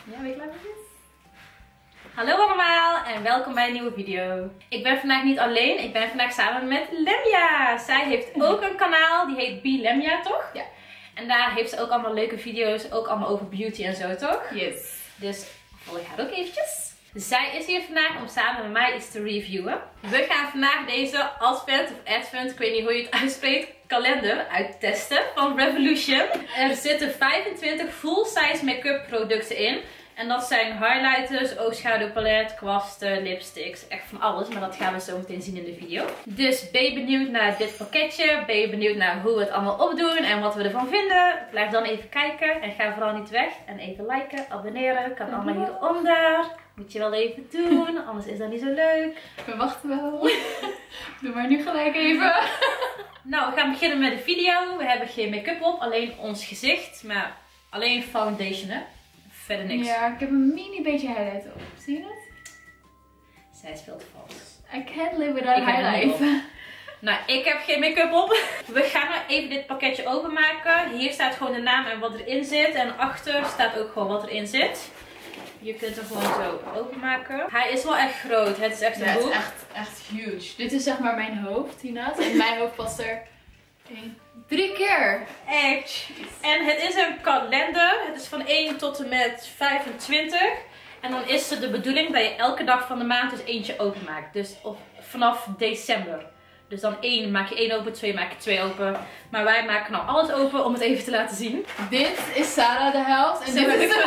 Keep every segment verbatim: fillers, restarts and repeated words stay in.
Ja, ben je klaar voor dit? Hallo allemaal en welkom bij een nieuwe video. Ik ben vandaag niet alleen, ik ben vandaag samen met Lemja. Zij heeft ook een kanaal, die heet Be Lemja, toch? Ja. En daar heeft ze ook allemaal leuke video's, ook allemaal over beauty en zo, toch? Yes. Dus volg haar ook eventjes. Zij is hier vandaag om samen met mij iets te reviewen. We gaan vandaag deze Advent of Advent, ik weet niet hoe je het uitspreekt, kalender uittesten van Revolution. Er zitten vijfentwintig full-size make-up producten in. En dat zijn highlighters, oogschaduwpalet, kwasten, lipsticks, echt van alles. Maar dat gaan we zo meteen zien in de video. Dus ben je benieuwd naar dit pakketje? Ben je benieuwd naar hoe we het allemaal opdoen en wat we ervan vinden? Blijf dan even kijken en ga vooral niet weg. En even liken, abonneren, kan allemaal hieronder. Moet je wel even doen, anders is dat niet zo leuk. We wachten wel. Doe maar nu gelijk even. Nou, we gaan beginnen met de video. We hebben geen make-up op, alleen ons gezicht. Maar alleen foundation, hè? Verder niks. Ja, ik heb een mini beetje highlight op. Zie je het? Zij is veel te vals. I can't live without Ik heb er niet highlight. op. Nou, ik heb geen make-up op. We gaan nou even dit pakketje openmaken. Hier staat gewoon de naam en wat erin zit. En achter staat ook gewoon wat erin zit. Je kunt hem gewoon zo openmaken. Hij is wel echt groot. Het is echt een Ja, het boek. is echt, echt huge. Dit is zeg maar mijn hoofd, Tina. En mijn hoofd past er één, drie keer. Echt. En het is een kalender. Het is van één tot en met vijfentwintig. En dan is het de bedoeling dat je elke dag van de maand dus eentje openmaakt. Dus of vanaf december. Dus dan één maak je één open, twee maak je twee open. Maar wij maken nou alles open om het even te laten zien. Dit is Sarah de helft. En Zo dit is...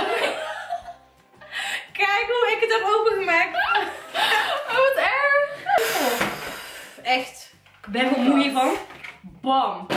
Kijk hoe ik het heb opengemaakt. Oh, wat erg. Echt. Ik ben er moe hiervan. Bam.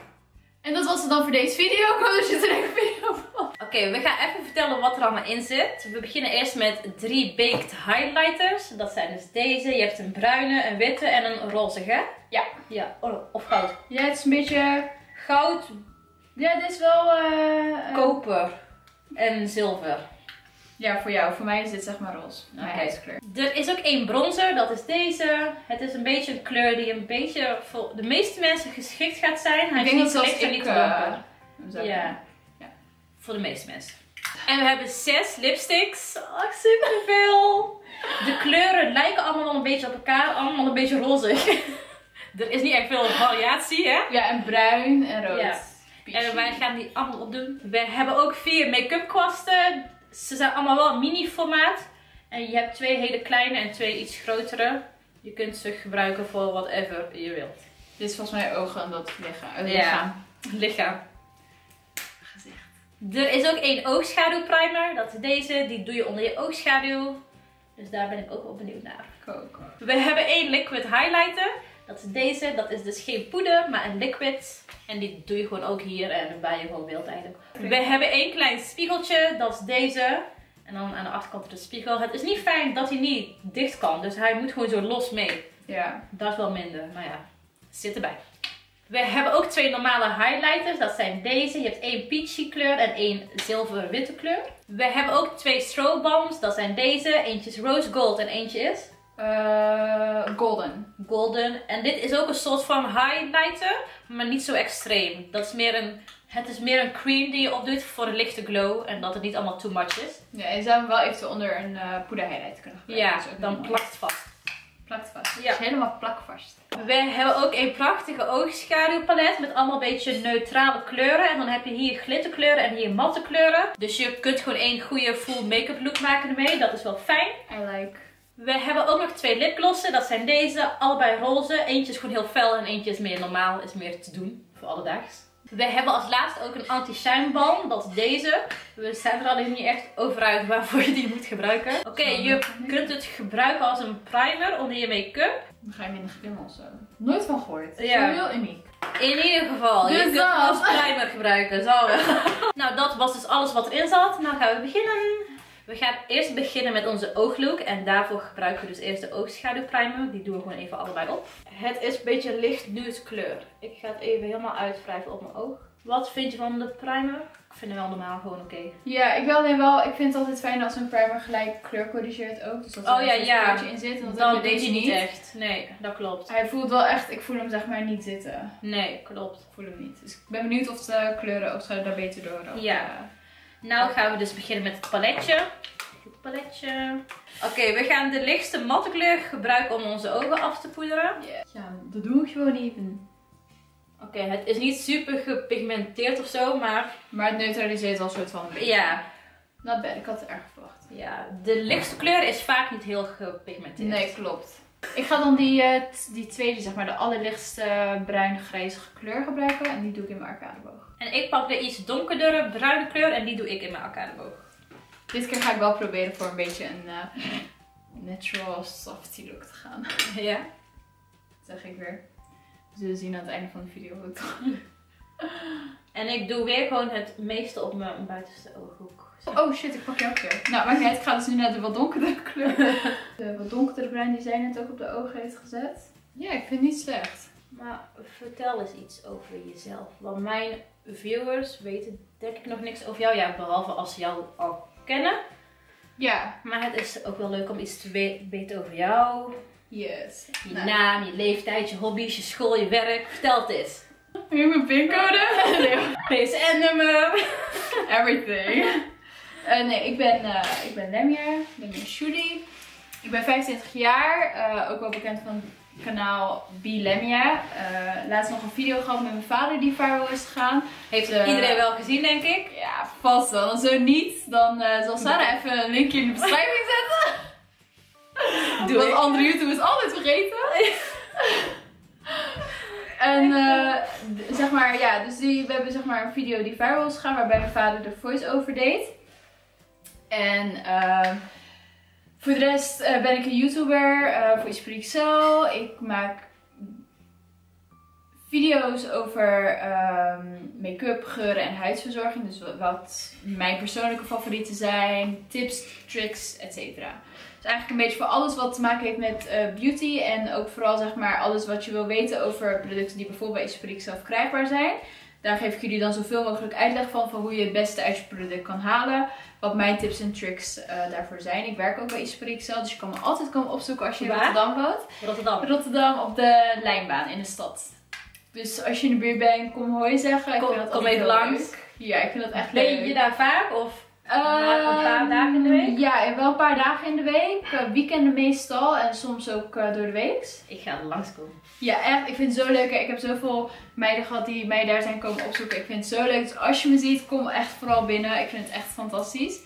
En dat was het dan voor deze video. Ik hoop dat je er een video van. Oké, okay, we gaan even vertellen wat er allemaal in zit. We beginnen eerst met drie baked highlighters. Dat zijn dus deze. Je hebt een bruine, een witte en een rozige. Ja. Ja, of goud. Ja, het is een beetje... Goud, Ja, dit is wel... Uh, koper en zilver. Ja, voor jou. Voor mij is dit zeg maar roze. Mijn Okay. huidskleur. Er is ook één bronzer, dat is deze. Het is een beetje een kleur die een beetje voor de meeste mensen geschikt gaat zijn. Hij Ik is denk niet dat licht zelfs en ik... niet Uh, donker. Ja. ja, voor de meeste mensen. En we hebben zes lipsticks. Oh, superveel. De kleuren lijken allemaal wel een beetje op elkaar. Allemaal een beetje rozig. Er is niet echt veel variatie, hè? Ja, en bruin en rood. Ja. En wij gaan die allemaal opdoen. We hebben ook vier make-up kwasten. Ze zijn allemaal wel mini formaat. En je hebt twee hele kleine en twee iets grotere. Je kunt ze gebruiken voor whatever je wilt. Dit is volgens mij ogen en dat liggen. Het Ja. lichaam. Lichaam. Gezicht. Er is ook één oogschaduwprimer. Dat is deze. Die doe je onder je oogschaduw. Dus daar ben ik ook wel benieuwd naar. Ik ook. We hebben één liquid highlighter. Dat is deze. Dat is dus geen poeder, maar een liquid. En die doe je gewoon ook hier en waar je gewoon wilt eigenlijk. We hebben één klein spiegeltje. Dat is deze. En dan aan de achterkant de spiegel. Het is niet fijn dat hij niet dicht kan. Dus hij moet gewoon zo los mee. Ja. Dat is wel minder. Maar ja, zit erbij. We hebben ook twee normale highlighters. Dat zijn deze. Je hebt één peachy kleur en één zilver-witte kleur. We hebben ook twee strobe balms. Dat zijn deze. Eentje is rose gold en eentje is Uh, golden. golden. En dit is ook een soort van highlighter. Maar niet zo extreem. Dat is meer een, het is meer een cream die je opdoet voor een lichte glow. En dat het niet allemaal too much is. Ja, je zou hem wel even onder een uh, poeder highlight kunnen gebruiken. Ja, Dat is ook dan mooi. plakt het vast. Plakt vast. Ja. Ja. Het is helemaal plakvast. We hebben ook een prachtige oogschaduwpalet met allemaal een beetje neutrale kleuren. En dan heb je hier glitterkleuren en hier matte kleuren. Dus je kunt gewoon één goede full make-up look maken ermee. Dat is wel fijn. I like. We hebben ook nog twee lipglossen. Dat zijn deze. Allebei roze. Eentje is gewoon heel fel en eentje is meer normaal. Is meer te doen voor alledaags. We hebben als laatste ook een anti-shine balm. Dat is deze. We zijn er alleen niet echt over uit waarvoor je die moet gebruiken. Oké, okay, je kunt het gebruiken als een primer onder je make-up. Dan ga je hem in de glimmel zo. Nooit van gehoord. Ja. Zo heel uniek. In ieder geval, je Dus kunt dat. het als primer gebruiken. Zo. Nou, dat was dus alles wat erin zat. Nou gaan we beginnen. We gaan eerst beginnen met onze ooglook. En daarvoor gebruiken we dus eerst de oogschaduwprimer. Die doen we gewoon even allebei op. Het is een beetje licht nude kleur. Ik ga het even helemaal uitwrijven op mijn oog. Wat vind je van de primer? Ik vind hem wel normaal gewoon oké. Okay. Ja, ik wil alleen wel, ik vind het altijd fijn als een primer gelijk kleur corrigeert ook. Dus dat er oh ja, een ja. kleurtje in zit. En dat Dan heb je doet deze hij niet echt. Nee, dat klopt. Hij voelt wel echt, ik voel hem zeg maar niet zitten. Nee, klopt. Ik voel hem niet. Dus ik ben benieuwd of de kleuren oogschaduw daar beter door. Of, ja. Uh, Nou gaan we dus beginnen met het paletje. Het paletje. Oké, okay, we gaan de lichtste matte kleur gebruiken om onze ogen af te poederen. Yeah. Ja, dat doe ik gewoon even. Oké, okay, het is niet super gepigmenteerd of zo, maar... Maar het neutraliseert wel een soort van een beetje. Ja. Not bad, ik had het erg verwacht. Ja, de lichtste kleur is vaak niet heel gepigmenteerd. Nee, klopt. Ik ga dan die, uh, die tweede, zeg maar, de allerlichtste bruin-grijzige kleur gebruiken. En die doe ik in mijn arcadeboog. En ik pak de iets donkerdere bruine kleur en die doe ik in mijn arcadeboog. Dit keer ga ik wel proberen voor een beetje een uh, natural softy look te gaan. Ja. Dat zeg ik weer. We zullen zien aan het einde van de video hoe het gaat. En ik doe weer gewoon het meeste op mijn buitenste ooghoek. Zo. Oh shit, ik pak jou ook weer. Nou, maakt niet uit. Ik ga dus nu naar de wat donkerdere kleur. De wat donkerdere bruin die zij net ook op de ogen heeft gezet. Ja, ik vind het niet slecht. Maar vertel eens iets over jezelf. Want mijn viewers weten denk ik nog niks over jou. Ja, behalve als ze jou al kennen. Ja. Maar het is ook wel leuk om iets te we weten over jou. Yes. Je nou. naam, je leeftijd, je hobby's, je school, je werk. Vertel het eens. Hier mijn pincode. P S N-nummer. Everything. Uh, nee, ik ben, uh, ik ben Lemia. Ik ben Shuli. Ik ben vijfentwintig jaar. Uh, ook wel bekend van het kanaal B Lemia. Uh, laatst nog een video gehad met mijn vader die viral is gegaan. Heeft uh, iedereen wel gezien, denk ik? Ja, vast wel. En zo niet, dan uh, zal Sarah even een linkje in de beschrijving zetten. Doe Wat ik. Andere YouTubers altijd vergeten. En uh, zeg maar, ja, dus die, we hebben zeg maar een video die viral is gegaan waarbij mijn vader de voice-over deed. En uh, voor de rest uh, ben ik een YouTuber uh, voor Esprit Excel. Ik maak video's over um, make-up, geuren en huidsverzorging. Dus wat mijn persoonlijke favorieten zijn, tips, tricks, et cetera. Dus eigenlijk een beetje voor alles wat te maken heeft met uh, beauty. En ook vooral zeg maar alles wat je wil weten over producten die bijvoorbeeld bij Esprit Excel verkrijgbaar zijn. Daar geef ik jullie dan zoveel mogelijk uitleg van, van hoe je het beste uit je product kan halen. Wat mijn tips en tricks uh, daarvoor zijn. Ik werk ook bij Esprit Excel, dus je kan me altijd komen opzoeken als je in Rotterdam woont. Rotterdam. Rotterdam op de Lijnbaan in de stad. Dus als je in de buurt bent, kom hoi zeggen. Ik kom vind dat kom even langs. Leuk. Ja, ik vind dat echt ben leuk. je daar vaak of uh, een paar dagen in de week? Ja, wel een paar dagen in de week. Uh, weekenden meestal en soms ook uh, door de week. Ik ga er langskomen. Ja, echt. Ik vind het zo leuk. Ik heb zoveel meiden gehad die mij daar zijn komen opzoeken. Ik vind het zo leuk. Dus als je me ziet, kom echt vooral binnen. Ik vind het echt fantastisch.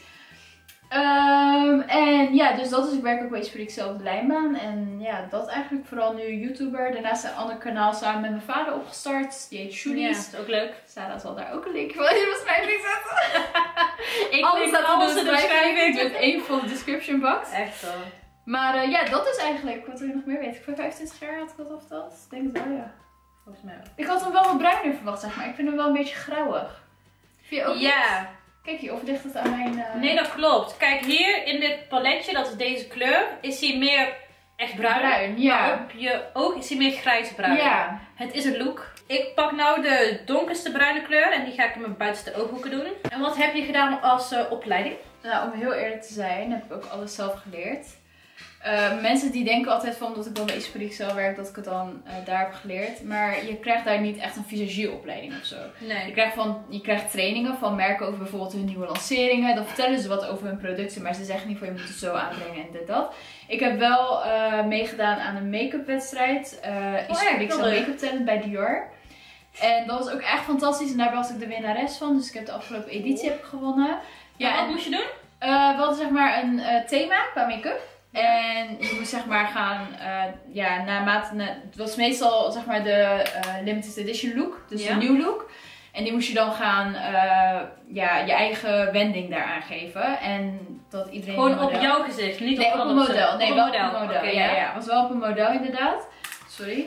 Um, en ja, dus dat is, ik werk ook bij Esprit Excel op de Lijnbaan. En ja, dat eigenlijk vooral nu YouTuber. Daarnaast een ander kanaal samen met mijn vader opgestart. Die heet Shuli's. Ja, dat is ook leuk. Sarah zal daar ook een linkje van in de beschrijving zetten. Ik alles staat alles in de beschrijving. Met één voor de description box. Echt wel. Maar uh, ja, dat is eigenlijk wat wil je nog meer weten. Ik ben vijfentwintig jaar, had ik dat al verteld? Ik denk het wel, ja. Volgens mij ook. Ik had hem wel wat bruiner verwacht, zeg maar. Ik vind hem wel een beetje grauwig. Vind je ook Ja. niet? Kijk hier, of ligt het aan mijn... Uh... Nee, dat klopt. Kijk, hier in dit paletje, dat is deze kleur, is hij meer echt bruin. Bruin, ja. Maar op je oog is hij meer grijsbruin. Ja. Het is een look. Ik pak nou de donkerste bruine kleur en die ga ik in mijn buitenste ooghoeken doen. En wat heb je gedaan als uh, opleiding? Nou, om heel eerlijk te zijn, heb ik ook alles zelf geleerd. Uh, mensen die denken altijd van, omdat ik dan bij Esprit Excel werk, dat ik het dan uh, daar heb geleerd. Maar je krijgt daar niet echt een visagieopleiding of zo. Nee. Je krijgt, van, je krijgt trainingen van merken over bijvoorbeeld hun nieuwe lanceringen. Dan vertellen ze wat over hun producten, maar ze zeggen niet van je moet het zo aanbrengen en dit dat. Ik heb wel uh, meegedaan aan een make-up wedstrijd. Uh, Esprit Excel Make-up Talent bij Dior. En dat was ook echt fantastisch en daar was ik de winnares van. Dus ik heb de afgelopen editie heb ik gewonnen. Ja, en wat moest je doen? Uh, we hadden zeg maar een uh, thema qua make-up. En je moet zeg maar gaan, uh, ja, naarmate, na, het was meestal zeg maar de uh, limited edition look, dus ja. de new look. En die moest je dan gaan, uh, ja, je eigen wending daaraan geven. En dat iedereen Gewoon op jouw gezicht, niet nee, op, op een model. Nee, op wel een model. op een model. Okay, ja, ja, ja, was wel op een model inderdaad. Sorry.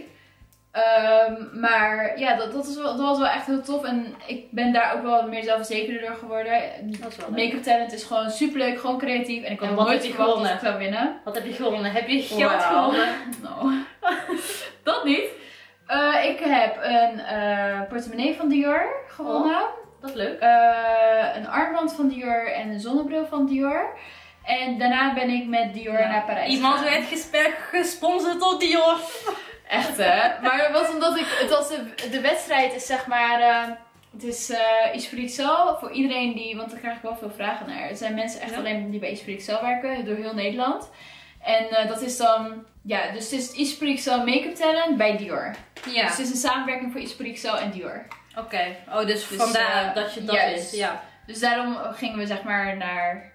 Um, maar ja, dat, dat, is wel, dat was wel echt heel tof. En ik ben daar ook wel meer zelfverzekerder door geworden. Make-up talent is gewoon super leuk, gewoon creatief. En ik had nooit verwacht dat ik zou winnen. Wat heb je gewonnen? Heb je geld wow. gewonnen? No. Dat niet. Uh, ik heb een uh, portemonnee van Dior gewonnen. Oh, dat is leuk. Uh, een armband van Dior en een zonnebril van Dior. En daarna ben ik met Dior ja. naar Parijs Iemand werd gesponsord door Dior. Echt hè? Maar het was omdat ik, het was de, de wedstrijd is zeg maar, uh, Het is uh, iets voor Excel, voor iedereen die, want daar krijg ik wel veel vragen naar. Er zijn mensen echt ja. alleen die bij iets voor Excel werken, door heel Nederland. En uh, dat is dan, ja, dus het is iets voor Excel Make-up Talent bij Dior. Ja. Dus het is een samenwerking voor iets voor Excel en Dior. Oké, okay. Oh, dus, dus vandaar uh, dat je dat juist. is. Ja. Dus daarom gingen we zeg maar naar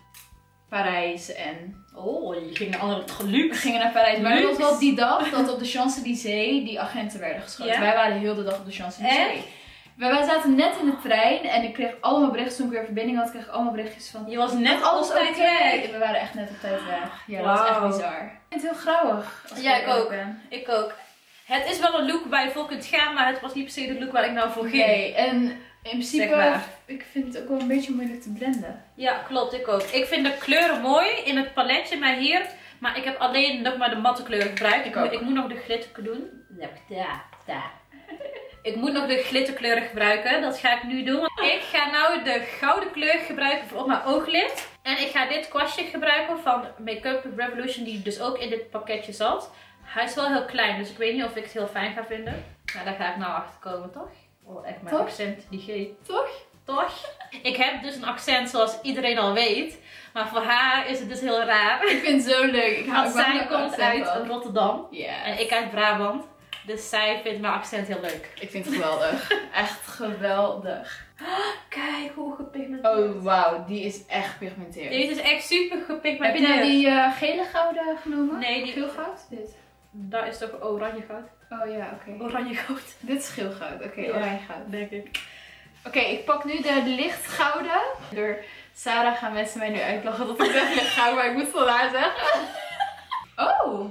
Parijs en... Oh, je ging naar andere geluk. We gingen naar Parijs, maar het was wel die dag dat op de Champs-Élysées die agenten werden geschoten. Ja? Wij waren heel de dag op de Champs-Élysées. Wij zaten net in de trein en ik kreeg allemaal berichten toen ik weer verbinding had. Ik kreeg allemaal berichtjes van... Je was net alles op tijd weg. We waren echt net op tijd weg. Ja, wow. Dat was echt bizar. Ik vind het heel grauwig. Als ja, ik ook. Ben. Ik ook. Het is wel een look waar je voor kunt gaan, maar het was niet per se de look waar ik nou voor ging. Nee, en in principe, ik vind het ook wel een beetje moeilijk te blenden. Ja, klopt. Ik ook. Ik vind de kleuren mooi in het paletje, maar hier... Maar ik heb alleen nog maar de matte kleuren gebruikt. Ik, ik, ik moet nog de glitter doen. Daar, daar. Ik moet nog de glitterkleuren gebruiken. Dat ga ik nu doen. Ik ga nou de gouden kleur gebruiken voor op mijn ooglid. En ik ga dit kwastje gebruiken van Make-up Revolution, die dus ook in dit pakketje zat. Hij is wel heel klein, dus ik weet niet of ik het heel fijn ga vinden. Nou, daar ga ik nou achter komen, toch? Oh, echt mijn toch? Accent, die G. Toch? Toch? Ik heb dus een accent zoals iedereen al weet. Maar voor haar is het dus heel raar. Ik vind het zo leuk. Ik Want zij komt uit van. Rotterdam. Yes. En ik uit Brabant. Dus zij vindt mijn accent heel leuk. Ik vind het geweldig. Echt geweldig. Kijk hoe gepigmenteerd. Oh wauw, die is echt gepigmenteerd. Deze is echt super gepigmenteerd. Heb je nou die uh, gele gouden genomen? Nee, die geel goud? Dit. Daar is toch oranje goud? Oh ja, oké. Okay. Oranje goud. Dit is geel goud. Oké, okay, ja, oranje goud. Denk ik. Oké, okay, ik pak nu de licht gouden. Door Sarah gaan mensen mij nu uitlachen dat ik zeg licht gouden, maar ik moet het wel waar zeggen. Oh!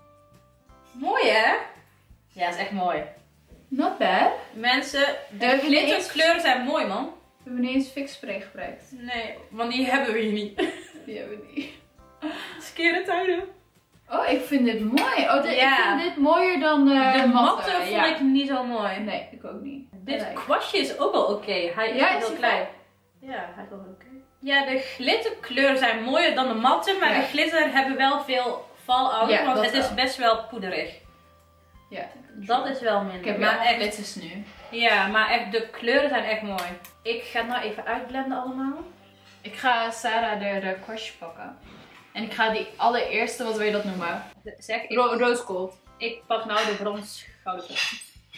Mooi hè? Ja, is echt mooi. Not bad. Mensen, de glitterkleuren zijn mooi, man. We hebben niet eens fix spray gebruikt. Nee, want die hebben we hier niet. Die hebben we niet. Skere tijden. Oh, ik vind dit mooi. Oh, dit, ja. Ik vind dit mooier dan de, de matte. matte vond ja. ik niet zo mooi. Nee, ik ook niet. Dit like. kwastje is ook wel oké. Okay. Hij is ja, heel klein. Fijn? Ja, hij is wel oké. Okay. Ja, de glitterkleuren zijn mooier dan de matte, maar ja. de glitter hebben wel veel fallout, ja, want het wel. is best wel poederig. Ja, dat is wel minder. Ik heb maar echt glitters nu. Ja, maar echt de kleuren zijn echt mooi. Ik ga het nou even uitblenden allemaal. Ik ga Sarah de, de kwastje pakken. En ik ga die allereerste, wat wil je dat noemen? De, zeg ik. Ro rose gold. Ik pak nou de brons gouden kleur.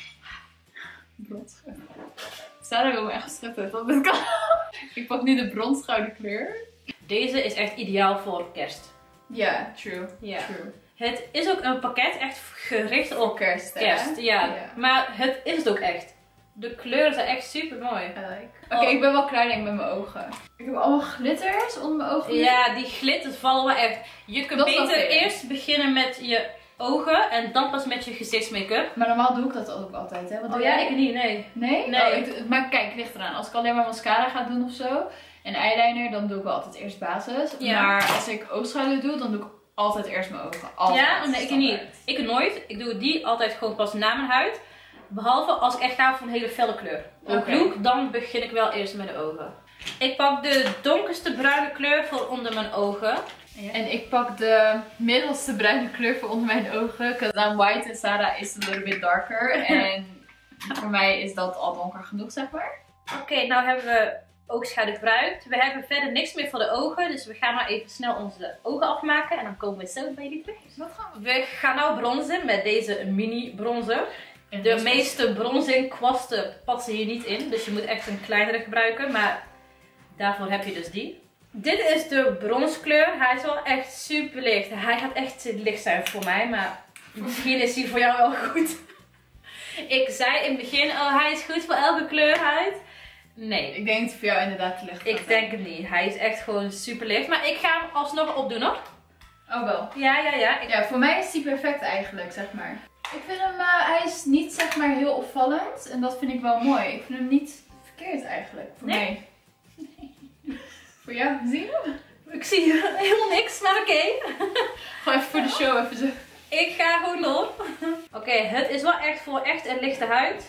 Brons. Sarah wil me echt schrippen, dat dit kan. Ik pak nu de brons gouden kleur. Deze is echt ideaal voor kerst. Ja, yeah, true. Yeah. True. Het is ook een pakket echt gericht op kerst. kerst ja. ja. Maar het is het ook echt. De kleuren zijn echt super mooi. Like. Oké, okay, oh. ik ben wel klaar denk ik met mijn ogen. Ik heb allemaal glitters onder mijn ogen. Ja, die glitters vallen wel echt. Je kunt dat beter eerst beginnen met je ogen en dan pas met je gezichtsmake-up. Maar normaal doe ik dat ook altijd, hè? Wat oh doe ja, jij? ik niet, nee. Nee? Nee. Oh, ik, maar kijk, het ligt eraan. Als ik alleen maar mascara ga doen of zo en eyeliner, dan doe ik wel altijd eerst basis. Ja. Maar als ik oogschaduw doe, dan doe ik altijd eerst mijn ogen. Altijd. Ja, nee, ik niet. Ik nooit. Ik doe die altijd gewoon pas na mijn huid. Behalve als ik echt ga voor een hele felle kleur. Een okay. look, dan begin ik wel eerst met de ogen. Ik pak de donkerste bruine kleur voor onder mijn ogen. Ja. En ik pak de middelste bruine kleur voor onder mijn ogen. Because I'm white and Sarah is a little bit darker. En voor mij is dat al donker genoeg, zeg maar. Oké, okay, nou hebben we oogschaduw gebruikt. We hebben verder niks meer voor de ogen. Dus we gaan maar even snel onze ogen afmaken. En dan komen we zo bij jullie terug. Wat gaan we? We gaan nou bronzen met deze mini bronzer. De meeste bronzing kwasten passen hier niet in. Dus je moet echt een kleinere gebruiken. Maar daarvoor heb je dus die. Dit is de bronskleur. Hij is wel echt super licht. Hij gaat echt licht zijn voor mij. Maar misschien is hij voor jou wel goed. Ik zei in het begin, oh hij is goed voor elke kleurhuid. Nee. Ik denk dat het voor jou inderdaad te licht is. Ik denk het niet. Hij is echt gewoon super licht. Maar ik ga hem alsnog opdoen hoor. Oh wel? Ja, ja, ja. Ik... Ja, voor mij is hij perfect eigenlijk, zeg maar. Ik vind hem, uh, hij is niet zeg maar heel opvallend. En dat vind ik wel mooi. Ik vind hem niet verkeerd eigenlijk. Voor nee. mij. Nee. Voor jou? Zie je? Ik zie helemaal niks, maar oké. Okay. Gewoon even voor de show even zo. Ik ga gewoon door. Oké, okay, het is wel echt voor echt een lichte huid.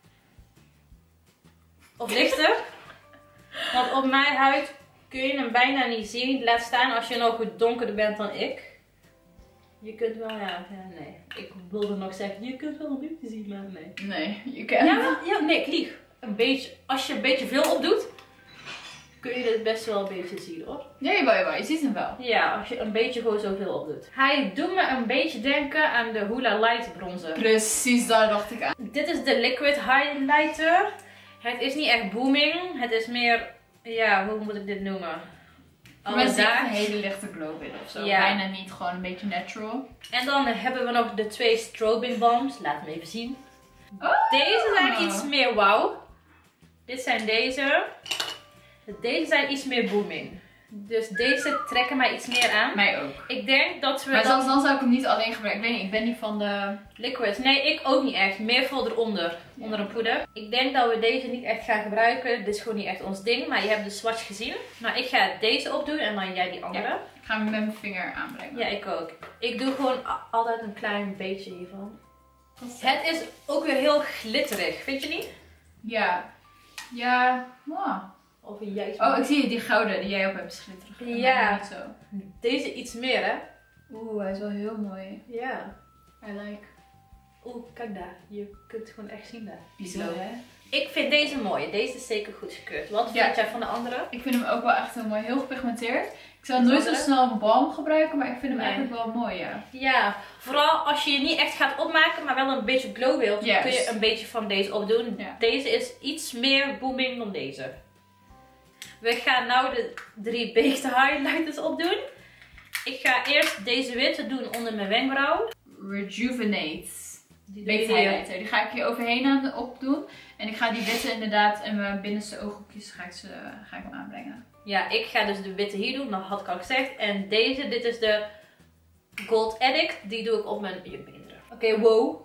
Of lichter. Want op mijn huid kun je hem bijna niet zien. Laat staan als je nog goed donkerder bent dan ik. Je kunt wel, ja, ja, nee. Ik wilde nog zeggen, je kunt wel een beetje zien, maar nee. Nee, je kan. Ja, ja, nee, ik lieg. een beetje, als je een beetje veel opdoet, kun je dit best wel een beetje zien hoor. Ja, jawel, jawel. Je ziet hem wel. Ja, als je een beetje gewoon zoveel opdoet. Hij doet me een beetje denken aan de Hoola Light bronzer. Precies, daar dacht ik aan. Dit is de liquid highlighter. Het is niet echt booming. Het is meer, ja, hoe moet ik dit noemen? Voor mensen die een hele lichte glow willen of zo. Ja. Bijna niet, gewoon een beetje natural. En dan hebben we nog de twee strobing balms. Laat me even zien. Oh. Deze zijn iets meer wauw. Dit zijn deze. Deze zijn iets meer booming. Dus deze trekken mij iets meer aan. Mij ook. Ik denk dat we... Maar dan... zelfs dan zou ik hem niet alleen gebruiken. Ik weet niet, ik ben niet van de... liquids. Nee, ik ook niet echt. Meer voor eronder. Ja. Onder een poeder. Ik denk dat we deze niet echt gaan gebruiken. Dit is gewoon niet echt ons ding. Maar je hebt de swatch gezien. Nou, ik ga deze opdoen en dan jij die andere. Ja. Ik ga hem met mijn vinger aanbrengen. Ja, ik ook. Ik doe gewoon altijd een klein beetje hiervan. Het is ook weer heel glitterig, vind je niet? Ja. Ja. Wow. Of juist. Oh, ik zie die gouden die jij op hebt schitteren. Ja. Niet zo. Deze iets meer, hè? Oeh, hij is wel heel mooi. Ja. I like. Oeh, kijk daar. Je kunt het gewoon echt zien daar. Bizar, hè? Ik vind deze mooi. Deze is zeker goedgekeurd. Wat Ja. vind jij van de andere? Ik vind hem ook wel echt heel mooi. Heel gepigmenteerd. Ik zou nooit zo andere? snel een balm gebruiken, maar ik vind hem Nee. eigenlijk wel mooi, ja. Ja, vooral als je je niet echt gaat opmaken, maar wel een beetje glow wilt, dan Yes. kun je een beetje van deze opdoen. Ja. Deze is iets meer booming dan deze. We gaan nu de drie baked highlighters opdoen. Ik ga eerst deze witte doen onder mijn wenkbrauw. Rejuvenate. Die Baked doe je hier. highlighter. Die ga ik hier overheen aan opdoen. En ik ga die witte inderdaad in mijn binnenste ooghoekjes ga ik, ze, ga ik hem aanbrengen. Ja, ik ga dus de witte hier doen, dat had ik al gezegd. En deze, dit is de Gold Addict, die doe ik op mijn jukbeenderen. Oké, okay, wow.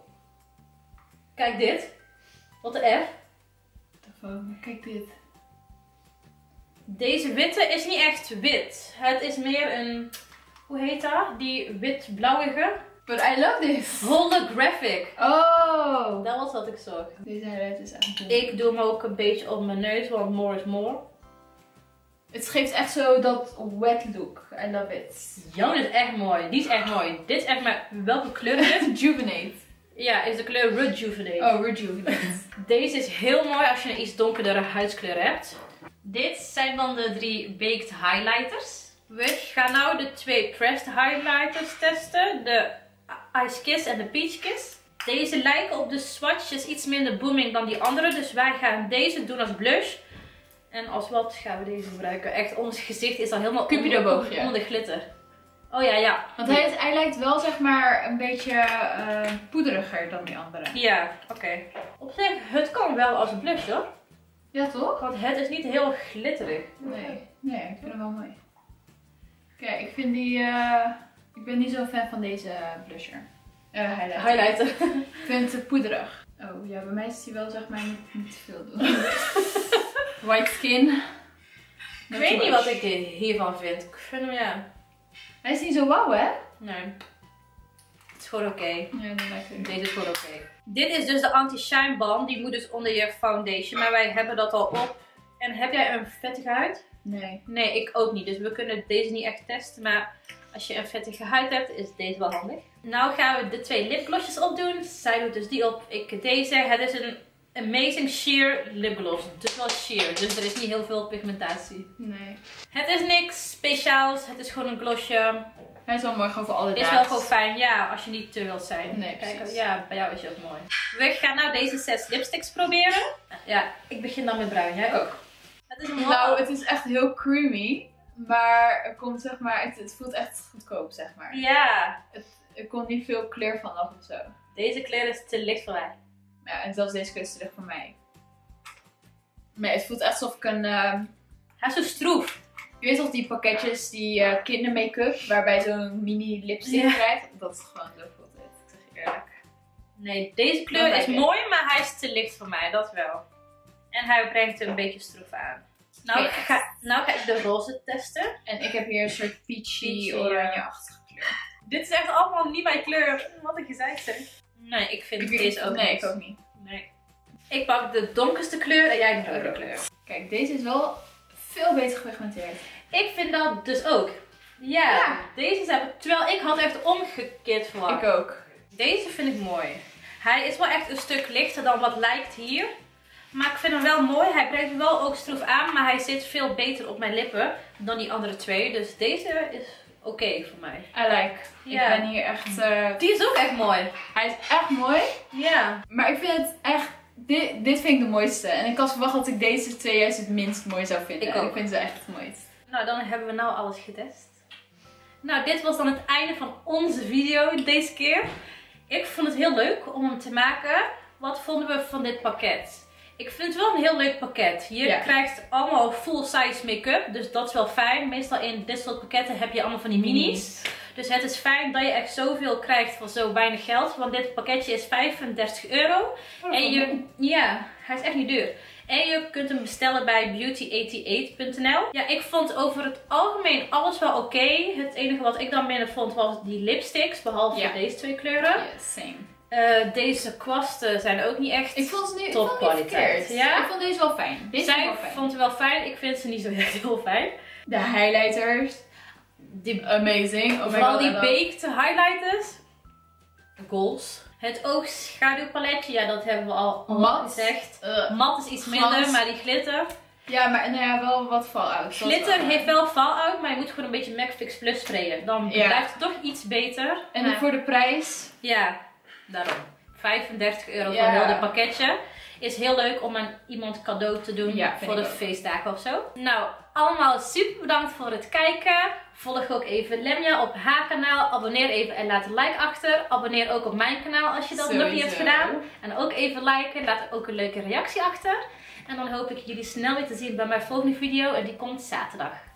Kijk dit. Wat de F. Kijk dit. Deze witte is niet echt wit. Het is meer een, hoe heet dat? Die wit-blauwige. But I love this. Holographic. Oh. Dat was wat ik zag. Deze highlight is echt cool. Ik doe hem ook een beetje op mijn neus, want more is more. Het geeft echt zo dat wet look. I love it. Jouw is echt mooi. Die is echt mooi. Dit is echt maar, welke kleur is dit? Rejuvenate. Ja, is de kleur Rejuvenate. Oh, Rejuvenate. Deze is heel mooi als je een iets donkerdere huidskleur hebt. Dit zijn dan de drie baked highlighters. We gaan nu de twee pressed highlighters testen. De Ice Kiss en de Peach Kiss. Deze lijken op de swatches iets minder booming dan die andere. Dus wij gaan deze doen als blush. En als wat gaan we deze gebruiken? Echt, ons gezicht is al helemaal Cupido boogje. onder de glitter. Oh ja, ja. Want hij, is, hij lijkt wel zeg maar een beetje uh, poederiger dan die andere. Ja, oké. Okay. Op zich, het kan wel als een blush hoor. Ja, toch? Want het is niet heel glitterig. Nee, nee, ik vind hem wel mooi. Kijk, ik vind die... Uh, ik ben niet zo fan van deze blusher. Uh, highlighter. Highlighter. Ik vind het poederig. Oh ja, bij mij is die wel zeg maar niet, niet te veel doen. White skin. Ik weet niet wat ik hiervan vind. Ik vind hem, ja. Hij is niet zo wauw, hè? Nee. Het is gewoon oké. Okay. Ja, dat lijkt het. Deze is gewoon oké. Okay. Dit is dus de anti-shine balm. Die moet dus onder je foundation. Maar wij hebben dat al op. En heb jij een vettige huid? Nee. Nee, ik ook niet. Dus we kunnen deze niet echt testen. Maar als je een vettige huid hebt, is deze wel handig. Nou gaan we de twee lipglossjes opdoen. Zij doet dus die op, ik deze. Het is een Amazing Sheer lipgloss. Dus wel sheer. Dus er is niet heel veel pigmentatie. Nee. Het is niks speciaals. Het is gewoon een glossje. Hij is wel mooi gewoon voor alle dagen. Is wel gewoon fijn, ja, als je niet te wilt zijn. Nee, Kijk, precies. ja, bij jou is het mooi. We gaan nou deze zes lipsticks proberen. Ja, ik begin dan met bruin. Jij ook? Het is een nou, het is echt heel creamy. Maar er komt zeg maar, het, het voelt echt goedkoop zeg maar. Ja. Het, er komt niet veel kleur van af of zo. Deze kleur is te licht voor mij. Ja, en zelfs deze kleur is te licht voor mij. Maar het voelt echt alsof ik een... Uh... Hij is zo stroef. Je weet toch die pakketjes, die uh, kindermake-up, waarbij zo'n mini lipstick Ja. krijgt? Dat is gewoon zo voelt het, ik zeg je eerlijk. Nee, deze kleur Dat is lijkt mooi, maar hij is te licht voor mij, dat wel. En hij brengt een beetje stroef aan. Nou, Oké. ga, nou ga ik de roze testen. En ik heb hier een soort peachy, Peachy, oranje-achtige kleur. Dit is echt allemaal niet mijn kleur. Wat ik gezegd zeg. Nee, ik vind Ik deze ook Nee, niet. ik ook niet. Nee. Ik pak de donkerste kleur en jij de donkere kleur. Kijk, deze is wel veel beter gepigmenteerd. Ik vind dat dus ook. Ja, Ja. deze zijn... Terwijl ik had echt omgekeerd verwacht. Ik ook. Deze vind ik mooi. Hij is wel echt een stuk lichter dan wat lijkt hier. Maar ik vind hem wel mooi. Hij brengt wel ook stroef aan, maar hij zit veel beter op mijn lippen dan die andere twee. Dus deze is oké okay voor mij. I like. Ja. Ik ben hier echt... Uh... Die is ook echt mooi. Hij is echt mooi. Ja. Maar ik vind het echt... Dit, dit vind ik de mooiste. En ik had verwacht dat ik deze twee juist het minst mooi zou vinden. Ik ook. Ik vind ze echt het mooist. Nou, dan hebben we nou alles getest. Nou, dit was dan het einde van onze video deze keer. Ik vond het heel leuk om hem te maken. Wat vonden we van dit pakket? Ik vind het wel een heel leuk pakket. Je ja. krijgt allemaal full-size make-up. Dus dat is wel fijn. Meestal in dit soort pakketten heb je allemaal van die minis. minis. Dus het is fijn dat je echt zoveel krijgt voor zo weinig geld. Want dit pakketje is vijfendertig euro. Oh, en je, ja, hij is echt niet duur. En je kunt hem bestellen bij beauty achtennegentig punt n l. Ja, ik vond over het algemeen alles wel oké. Okay. Het enige wat ik dan minder vond was die lipsticks. Behalve ja. deze twee kleuren. Yes, same. Uh, deze kwasten zijn ook niet echt ik vond ze niet, top kwaliteit. Ja? Ik vond deze wel fijn. Deze Zij wel fijn. vond het wel fijn. Ik vind ze niet zo echt heel fijn. De highlighters. Die amazing. Oh Vooral die baked highlighters. Goals. Het oogschaduwpaletje, ja, dat hebben we al, al mat gezegd. Uh, mat is iets minder, glans. maar die glitter. Ja, maar nou ja, wel wat fallout. Glitter wel heeft wel fallout, maar je moet gewoon een beetje MAC Fix Plus sprayen. Dan ja. blijft het toch iets beter. En maar... voor de prijs? Ja, daarom. vijfendertig euro ja. voor heel dit pakketje. Is heel leuk om aan iemand cadeau te doen ja, voor de feestdagen of zo. Nou, allemaal super bedankt voor het kijken. Volg ook even Lemja op haar kanaal. Abonneer even en laat een like achter. Abonneer ook op mijn kanaal als je dat Sowieso. nog niet hebt gedaan. En ook even liken. Laat ook een leuke reactie achter. En dan hoop ik jullie snel weer te zien bij mijn volgende video. En die komt zaterdag.